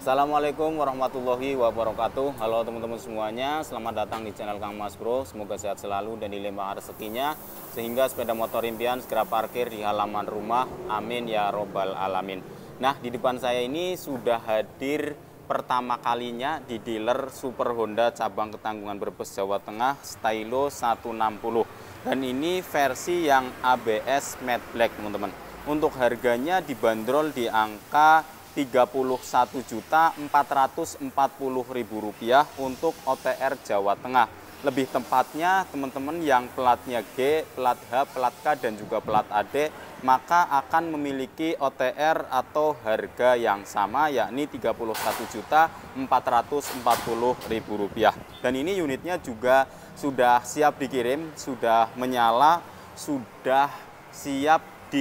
Assalamualaikum warahmatullahi wabarakatuh. Halo teman-teman semuanya, selamat datang di channel Kang Mas Bro. Semoga sehat selalu dan dilimpahkan rezekinya, sehingga sepeda motor impian segera parkir di halaman rumah. Amin ya robbal alamin. Nah, di depan saya ini sudah hadir pertama kalinya di dealer Super Honda cabang Ketanggungan Brebes, Jawa Tengah, Stylo 160. Dan ini versi yang ABS Matte Black, teman-teman. Untuk harganya dibanderol di angka Rp31.440.000 untuk OTR Jawa Tengah. Lebih tepatnya teman-teman yang platnya G, plat H, plat K dan juga plat AD, maka akan memiliki OTR atau harga yang sama, yakni Rp31.440.000. Dan ini unitnya juga sudah siap dikirim, sudah menyala, sudah siap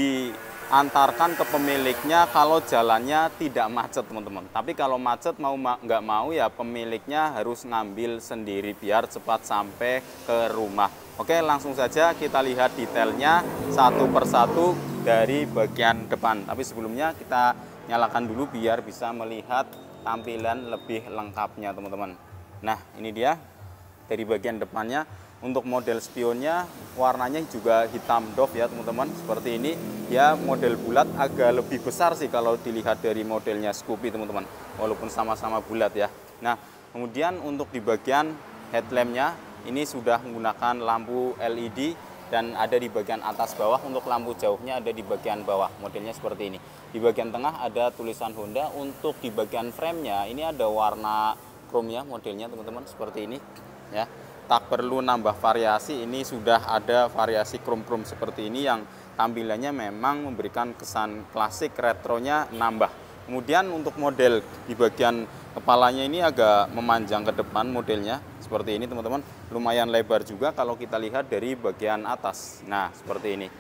diantarkan ke pemiliknya kalau jalannya tidak macet, teman-teman. Tapi kalau macet nggak mau ya pemiliknya harus ngambil sendiri biar cepat sampai ke rumah. Oke, langsung saja kita lihat detailnya satu persatu dari bagian depan. Tapi sebelumnya kita nyalakan dulu biar bisa melihat tampilan lebih lengkapnya, teman-teman. Nah, ini dia dari bagian depannya. Untuk model spionnya warnanya juga hitam doff ya, teman-teman, seperti ini. Ya, model bulat, agak lebih besar sih kalau dilihat dari modelnya Scoopy, teman-teman, walaupun sama-sama bulat ya. Nah, kemudian untuk di bagian headlampnya ini sudah menggunakan lampu LED dan ada di bagian atas bawah. Untuk lampu jauhnya ada di bagian bawah, modelnya seperti ini. Di bagian tengah ada tulisan Honda. Untuk di bagian framenya ini ada warna chrome ya, modelnya teman-teman, seperti ini ya. Tak perlu nambah variasi, ini sudah ada variasi chrome-chrome seperti ini yang tampilannya memang memberikan kesan klasik, retronya nambah. Kemudian untuk model di bagian kepalanya ini agak memanjang ke depan modelnya, seperti ini teman-teman. Lumayan lebar juga kalau kita lihat dari bagian atas. Nah, seperti ini.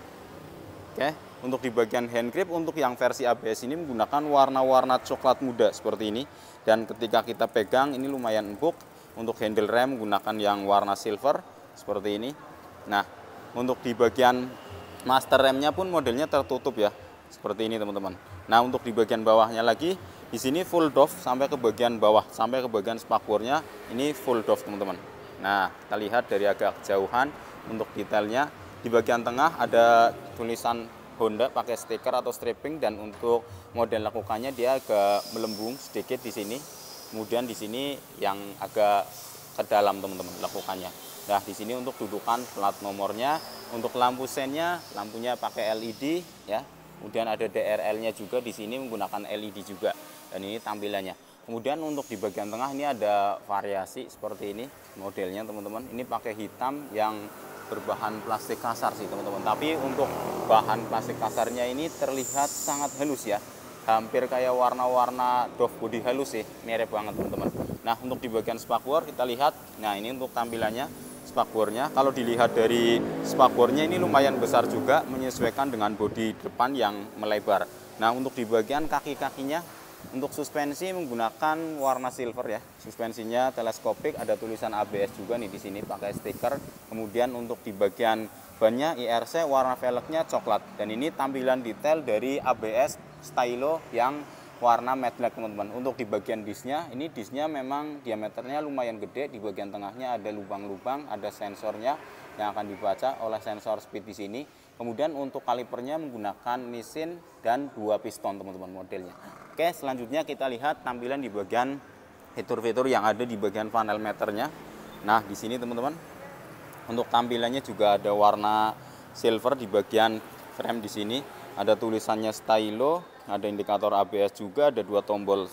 Oke, untuk di bagian hand grip untuk yang versi ABS ini menggunakan warna-warna coklat muda seperti ini. Dan ketika kita pegang ini lumayan empuk. Untuk handle rem menggunakan yang warna silver seperti ini. Nah, untuk di bagian master remnya pun modelnya tertutup ya, seperti ini teman-teman. Nah, untuk di bagian bawahnya lagi, di sini full doff sampai ke bagian bawah, sampai ke bagian spakbornya ini full doff teman-teman. Nah, kita lihat dari agak kejauhan untuk detailnya. Di bagian tengah ada tulisan Honda pakai stiker atau stripping, dan untuk model lekukannya dia agak melembung sedikit di sini. Kemudian di sini yang agak ke dalam teman-teman lekukannya. Nah, di sini untuk dudukan plat nomornya, untuk lampu sennya, lampunya pakai LED ya. Kemudian ada DRL-nya juga di sini menggunakan LED juga. Dan ini tampilannya. Kemudian untuk di bagian tengah ini ada variasi seperti ini modelnya teman-teman. Ini pakai hitam yang berbahan plastik kasar sih teman-teman. Tapi untuk bahan plastik kasarnya ini terlihat sangat halus ya. Hampir kayak warna-warna doff body halus sih, mirip banget teman-teman. Nah, untuk di bagian spakbor kita lihat, nah ini untuk tampilannya spakbornya. Kalau dilihat dari spakbornya ini lumayan besar juga, menyesuaikan dengan bodi depan yang melebar. Nah, untuk di bagian kaki-kakinya, untuk suspensi menggunakan warna silver ya. Suspensinya teleskopik, ada tulisan ABS juga nih di sini pakai stiker. Kemudian untuk di bagian bannya IRC, warna velgnya coklat. Dan ini tampilan detail dari ABS Stylo yang warna matte black teman-teman. Untuk di bagian disnya, ini disnya memang diameternya lumayan gede. Di bagian tengahnya ada lubang-lubang, ada sensornya yang akan dibaca oleh sensor speed di sini. Kemudian untuk kalipernya menggunakan mesin dan 2 piston teman-teman modelnya. Oke, selanjutnya kita lihat tampilan di bagian fitur-fitur yang ada di bagian panel meternya. Nah, di sini teman-teman, untuk tampilannya juga ada warna silver di bagian frame di sini. Ada tulisannya Stylo, ada indikator ABS juga, ada 2 tombol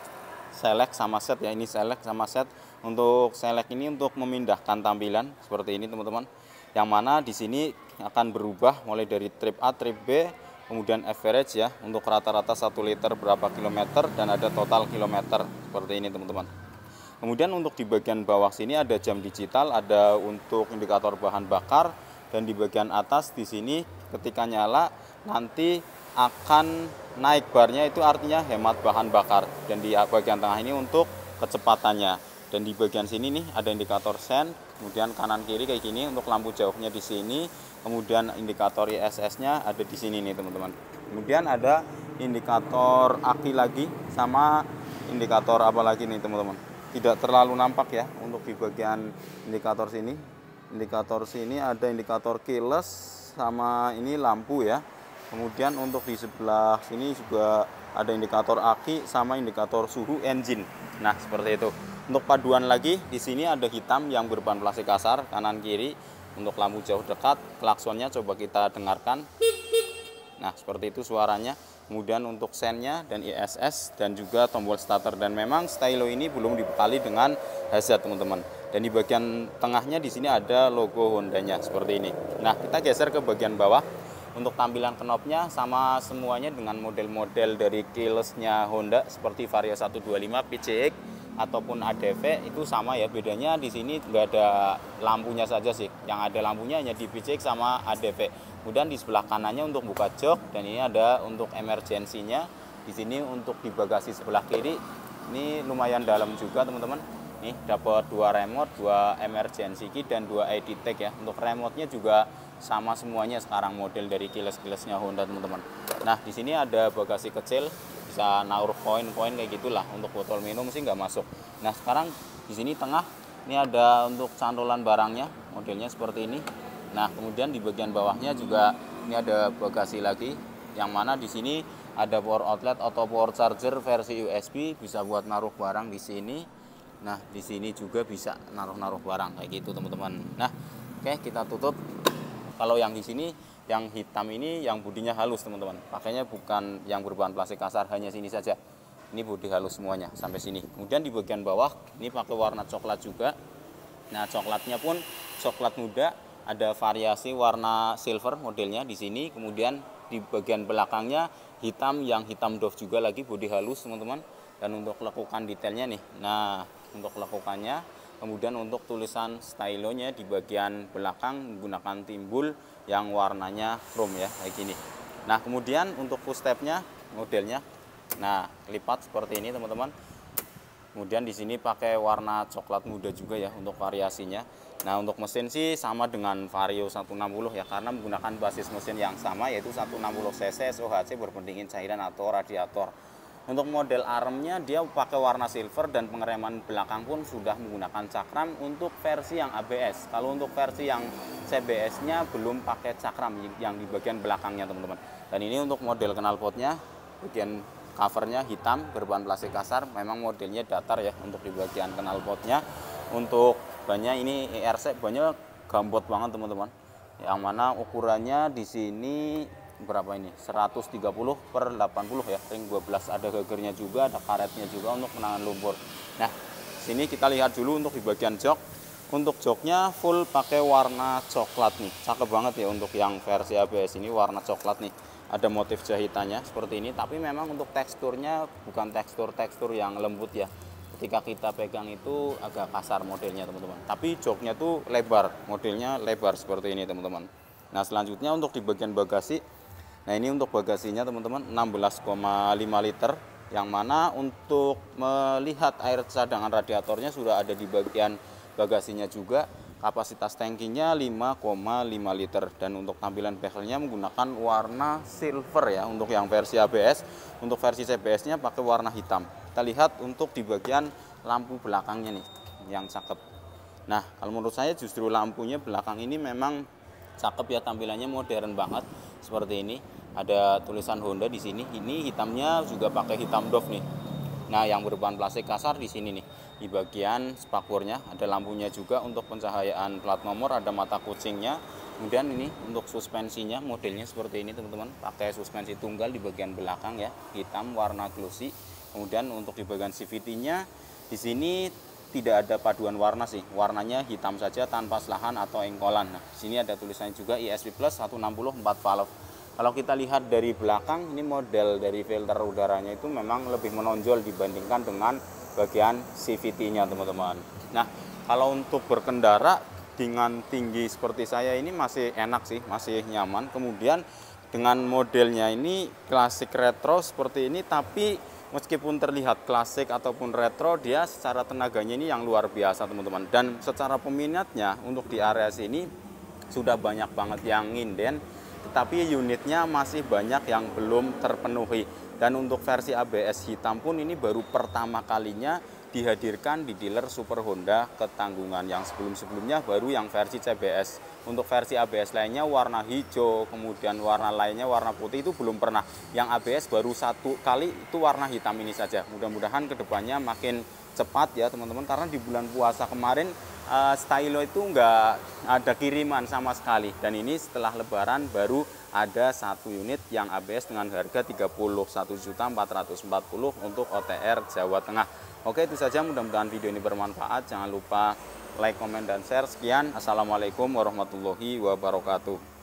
select sama set ya. Ini select sama set. Untuk select ini untuk memindahkan tampilan seperti ini teman-teman. Yang mana di sini akan berubah mulai dari trip A, trip B, kemudian average ya. Untuk rata-rata 1 liter berapa kilometer, dan ada total kilometer seperti ini teman-teman. Kemudian untuk di bagian bawah sini ada jam digital, ada untuk indikator bahan bakar, dan di bagian atas di sini ketika nyala nanti akan naik barnya, itu artinya hemat bahan bakar. Dan di bagian tengah ini untuk kecepatannya. Dan di bagian sini nih ada indikator sen, kemudian kanan kiri kayak gini. Untuk lampu jauhnya di sini, kemudian indikator ISS-nya ada di sini nih teman-teman. Kemudian ada indikator aki lagi sama indikator apa lagi nih teman-teman. Tidak terlalu nampak ya untuk di bagian indikator sini. Indikator sini ada indikator keyless sama ini lampu ya. Kemudian untuk di sebelah sini juga ada indikator aki sama indikator suhu engine. Nah, seperti itu. Untuk paduan lagi di sini ada hitam yang berbahan plastik kasar kanan kiri. Untuk lampu jauh dekat, klaksonnya coba kita dengarkan. Nah, seperti itu suaranya. Kemudian untuk sennya dan ISS dan juga tombol starter, dan memang stylo ini belum dibekali dengan hazard teman-teman. Dan di bagian tengahnya di sini ada logo Hondanya seperti ini. Nah, kita geser ke bagian bawah. Untuk tampilan knopnya sama semuanya dengan model-model dari keyless-nya Honda seperti Vario 125 PCX ataupun ADV itu sama ya. Bedanya di sini nggak ada lampunya saja sih. Yang ada lampunya hanya di PCX sama ADV. Kemudian di sebelah kanannya untuk buka jok, dan ini ada untuk emergensinya. Di sini untuk di bagasi sebelah kiri ini lumayan dalam juga teman-teman. Nih dapat 2 remote, 2 emergency key dan 2 ID tag ya. Untuk remote-nya juga sama semuanya sekarang model dari keyless-keyless-nya Honda teman-teman. Nah, di sini ada bagasi kecil, bisa naruh koin-koin kayak gitulah. Untuk botol minum sih nggak masuk. Nah, sekarang di sini tengah ini ada untuk cantolan barangnya, modelnya seperti ini. Nah, kemudian di bagian bawahnya juga ini ada bagasi lagi, yang mana di sini ada power outlet atau power charger versi USB, bisa buat naruh barang di sini. Nah, di sini juga bisa naruh-naruh barang kayak gitu teman-teman. Nah, oke, kita tutup. Kalau yang di sini yang hitam ini yang bodinya halus teman-teman. Pakainya bukan yang berbahan plastik kasar, hanya sini saja. Ini bodi halus semuanya sampai sini. Kemudian di bagian bawah ini pakai warna coklat juga. Nah, coklatnya pun coklat muda, ada variasi warna silver modelnya di sini. Kemudian di bagian belakangnya hitam, yang hitam doff juga lagi, bodi halus teman-teman. Dan untuk lekukan detailnya nih. Nah, untuk lekukannya, kemudian untuk tulisan stylonya di bagian belakang menggunakan timbul yang warnanya chrome ya, kayak gini. Nah, kemudian untuk footstepnya modelnya, nah lipat seperti ini teman-teman. Kemudian di sini pakai warna coklat muda juga ya untuk variasinya. Nah, untuk mesin sih sama dengan Vario 160 ya, karena menggunakan basis mesin yang sama, yaitu 160 cc SOHC berpendingin cairan atau radiator. Untuk model armnya dia pakai warna silver, dan pengereman belakang pun sudah menggunakan cakram untuk versi yang ABS. Kalau untuk versi yang CBS-nya belum pakai cakram yang di bagian belakangnya teman-teman. Dan ini untuk model knalpotnya, bagian covernya hitam berbahan plastik kasar, memang modelnya datar ya untuk di bagian knalpotnya. Untuk bannya ini ERC, bannya gambot banget teman-teman. Yang mana ukurannya di sini berapa ini? 130/80 ya, ring 12, ada gegernya juga, ada karetnya juga untuk penanganan lumpur. Nah, sini kita lihat dulu untuk di bagian jok. Untuk joknya full pakai warna coklat nih, cakep banget ya untuk yang versi ABS ini warna coklat nih. Ada motif jahitannya seperti ini, tapi memang untuk teksturnya bukan tekstur yang lembut ya. Ketika kita pegang itu agak kasar modelnya teman-teman. Tapi joknya tuh lebar, modelnya lebar seperti ini teman-teman. Nah, selanjutnya untuk di bagian bagasi. Nah, ini untuk bagasinya teman-teman 16,5 liter, yang mana untuk melihat air cadangan radiatornya sudah ada di bagian bagasinya juga. Kapasitas tangkinya 5,5 liter, dan untuk tampilan bezelnya menggunakan warna silver ya untuk yang versi ABS. Untuk versi CBS-nya pakai warna hitam. Kita lihat untuk di bagian lampu belakangnya nih yang cakep. Nah, kalau menurut saya justru lampunya belakang ini memang cakep ya, tampilannya modern banget seperti ini. Ada tulisan Honda di sini. Ini hitamnya juga pakai hitam doff nih. Nah, yang berbahan plastik kasar di sini nih. Di bagian spakbornya ada lampunya juga untuk pencahayaan plat nomor, ada mata kucingnya. Kemudian ini untuk suspensinya modelnya seperti ini teman-teman. Pakai suspensi tunggal di bagian belakang ya, hitam warna glossy. Kemudian untuk di bagian CVT-nya di sini tidak ada paduan warna sih, warnanya hitam saja tanpa selahan atau engkolan. Nah, di sini ada tulisannya juga ISP Plus 160 4 valve. Kalau kita lihat dari belakang, ini model dari filter udaranya itu memang lebih menonjol dibandingkan dengan bagian CVT-nya teman-teman. Nah, kalau untuk berkendara dengan tinggi seperti saya ini masih enak sih, masih nyaman. Kemudian dengan modelnya ini klasik retro seperti ini, tapi meskipun terlihat klasik ataupun retro, dia secara tenaganya ini yang luar biasa teman-teman. Dan secara peminatnya untuk di area sini sudah banyak banget yang nginden, tetapi unitnya masih banyak yang belum terpenuhi. Dan untuk versi ABS hitam pun ini baru pertama kalinya dihadirkan di dealer Super Honda Ketanggungan. Yang sebelum-sebelumnya baru yang versi CBS. Untuk versi ABS lainnya warna hijau, kemudian warna lainnya warna putih itu belum pernah. Yang ABS baru satu kali itu warna hitam ini saja. Mudah-mudahan kedepannya makin cepat ya teman-teman, karena di bulan puasa kemarin stylo itu nggak ada kiriman sama sekali. Dan ini setelah lebaran baru ada satu unit yang ABS dengan harga 31.440.000 untuk OTR Jawa Tengah. Oke, itu saja, mudah-mudahan video ini bermanfaat. Jangan lupa like, komen, dan share. Sekian, assalamualaikum warahmatullahi wabarakatuh.